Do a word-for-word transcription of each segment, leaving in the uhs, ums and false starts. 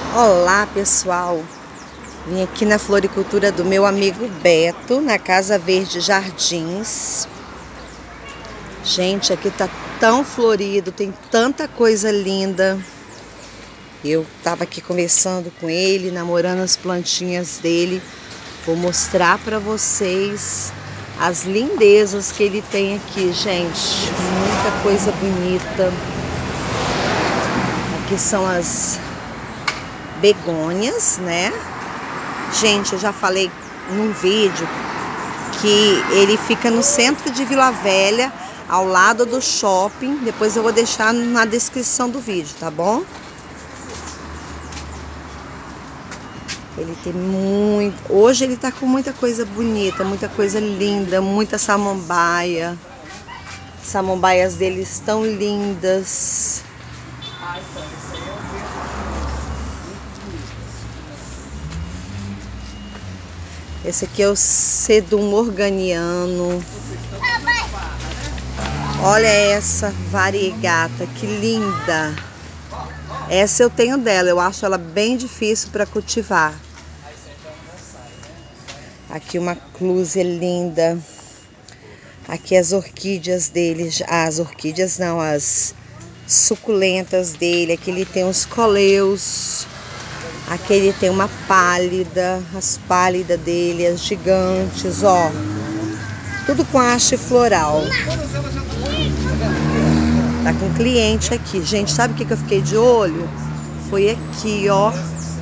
Olá pessoal, vim aqui na floricultura do meu amigo Beto, na Casa Verde Jardins. Gente, aqui tá tão florido, tem tanta coisa linda. Eu tava aqui conversando com ele, namorando as plantinhas dele. Vou mostrar para vocês as lindezas que ele tem aqui, gente. Muita coisa bonita. Aqui são as begônias, né? Gente, eu já falei num vídeo que ele fica no centro de Vila Velha, ao lado do shopping. Depois eu vou deixar na descrição do vídeo, tá bom? Ele tem muito... Hoje ele tá com muita coisa bonita, muita coisa linda, muita samambaia. Samambaias dele estão lindas. Esse aqui é o sedum organiano. Olha essa variegata, que linda. Essa eu tenho dela, eu acho ela bem difícil para cultivar. Aqui uma clúzia linda. Aqui as orquídeas dele, ah, as orquídeas não, as suculentas dele. Aqui ele tem os coleus. Aqui ele tem uma pálida, as pálidas dele, as gigantes, ó. Tudo com haste floral. Tá com cliente aqui. Gente, sabe o que que eu fiquei de olho? Foi aqui, ó.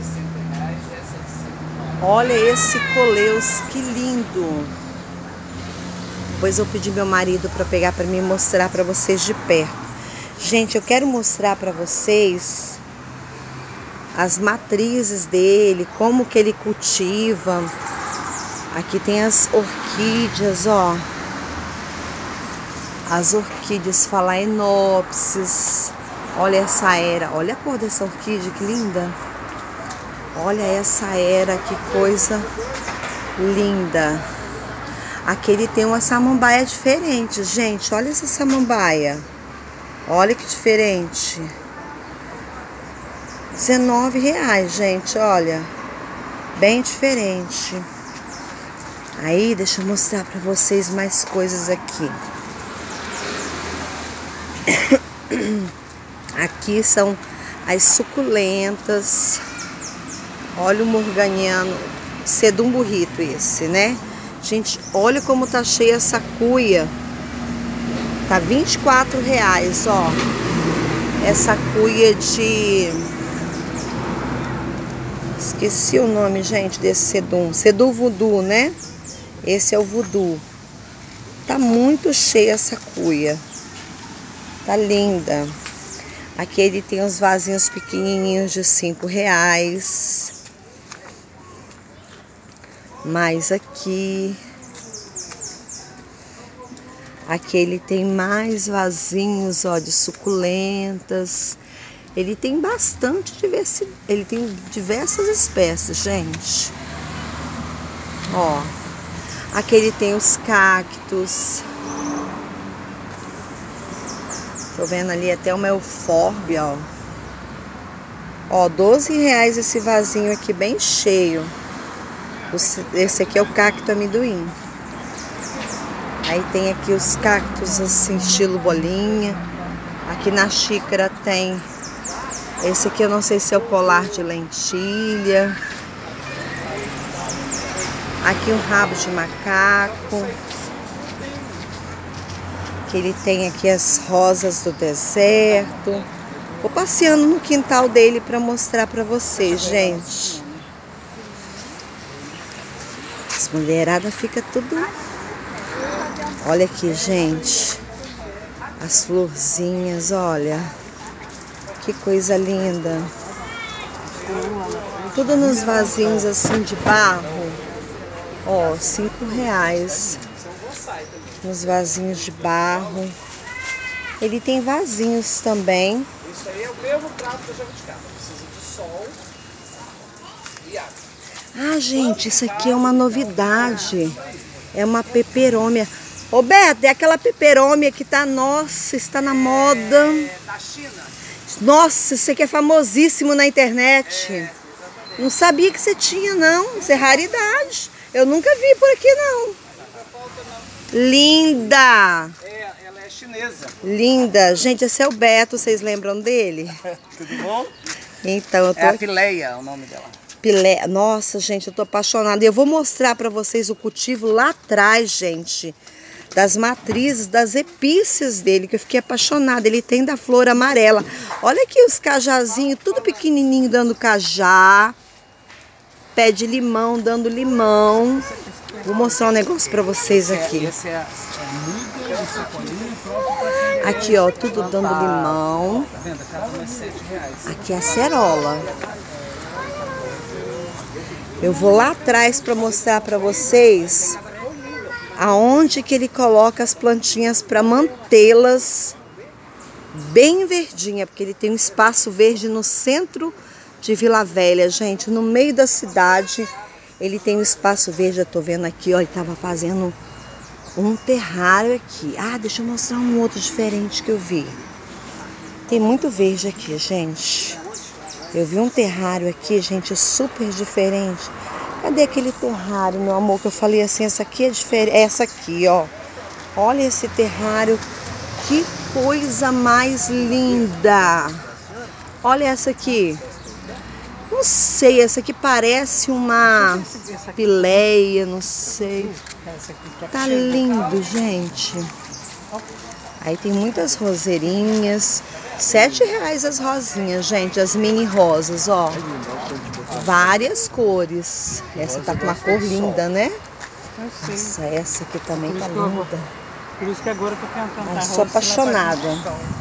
Olha esse coleus, que lindo. Depois eu pedi meu marido para pegar para me mostrar para vocês de perto. Gente, eu quero mostrar para vocês as matrizes dele, como que ele cultiva. Aqui tem as orquídeas, ó. As orquídeas phalaenopsis. Olha essa era, olha a cor dessa orquídea, que linda. Olha essa era, que coisa linda. Aqui ele tem uma samambaia diferente, gente. Olha essa samambaia. Olha que diferente. dezenove reais, gente, olha. Bem diferente. Aí, deixa eu mostrar pra vocês mais coisas aqui. Aqui são as suculentas. Olha o morganiano, sedum burrito esse, né? Gente, olha como tá cheia essa cuia. Tá vinte e quatro reais, ó. Essa cuia de... Esqueci o nome, gente, desse sedum. Sedum voodoo, né? Esse é o voodoo. Tá muito cheia essa cuia. Tá linda. Aqui ele tem os vasinhos pequenininhos de cinco reais. Mais aqui. Aqui ele tem mais vasinhos, ó, de suculentas. Ele tem bastante diversidade. Ele tem diversas espécies, gente. Ó. Aqui ele tem os cactos. Tô vendo ali até uma eufórbia, ó. Ó, doze reais esse vasinho aqui, bem cheio. Esse aqui é o cacto amendoim. Aí tem aqui os cactos assim, estilo bolinha. Aqui na xícara tem... Esse aqui eu não sei se é o colar de lentilha. Aqui um rabo de macaco. Que ele tem aqui as rosas do deserto. Vou passeando no quintal dele para mostrar para vocês, gente. As mulheradas ficam tudo... Olha aqui, gente. As florzinhas, olha. Que coisa linda. Tudo nos vasinhos assim de barro. Ó, cinco reais. Nos vasinhos de barro. Ele tem vasinhos também. Isso aí é o mesmo prato da jabuticaba. Precisa de sol e água. Ah, gente, isso aqui é uma novidade. É uma peperômia. Ô, Beto, é aquela peperômia que tá, nossa, está na moda. É da China. Nossa, isso aqui é famosíssimo na internet. É, não sabia que você tinha, não. Isso é raridade. Eu nunca vi por aqui, não. Linda! É, ela é chinesa. Linda. Gente, esse é o Beto, vocês lembram dele? Tudo bom? Então, eu tô... É a Pileia, o nome dela. Pilé. Nossa, gente, eu tô apaixonada. E eu vou mostrar pra vocês o cultivo lá atrás, gente. Das matrizes, das epícias dele, que eu fiquei apaixonada. Ele tem da flor amarela. Olha aqui os cajazinhos, tudo pequenininho, dando cajá. Pé de limão, dando limão. Vou mostrar um negócio pra vocês aqui. Esse é Aqui, ó, tudo dando limão. Aqui é a cerola. Eu vou lá atrás para mostrar para vocês aonde que ele coloca as plantinhas para mantê-las bem verdinha, porque ele tem um espaço verde no centro de Vila Velha, gente, no meio da cidade. Ele tem um espaço verde, eu tô vendo aqui, ó, ele tava fazendo um terrário aqui. Ah, deixa eu mostrar um outro diferente que eu vi. Tem muito verde aqui, gente. Eu vi um terrário aqui, gente, super diferente. Cadê aquele terrário, meu amor, que eu falei assim, essa aqui é diferente, essa aqui, ó. Olha esse terrário, que coisa mais linda. Olha essa aqui. Não sei, essa aqui parece uma pileia, não sei. Tá lindo, gente. Aí tem muitas roseirinhas. Sete reais as rosinhas, gente, as mini rosas, ó. Várias cores. Essa tá com uma cor linda, né? Nossa, essa aqui também tá linda. Por isso que agora eu tô tentando. Ai, sou apaixonada.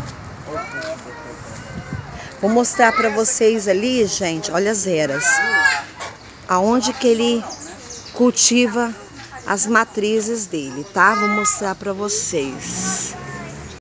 Vou mostrar pra vocês ali, gente, olha as eras. Aonde que ele cultiva as matrizes dele, tá? Vou mostrar pra vocês.